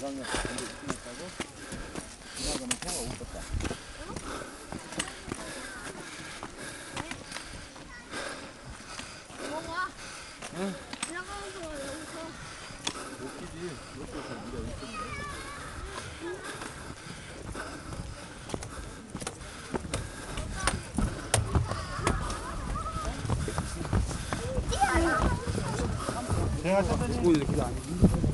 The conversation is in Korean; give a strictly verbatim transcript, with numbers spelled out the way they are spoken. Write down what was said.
방에 있다고 지나가는 새가 웃었다. 뭐가? 응? 지나가면서 여기서. 웃기지. 웃어서 네가 웃던데. 제가 찾더니 뭐 이렇게 안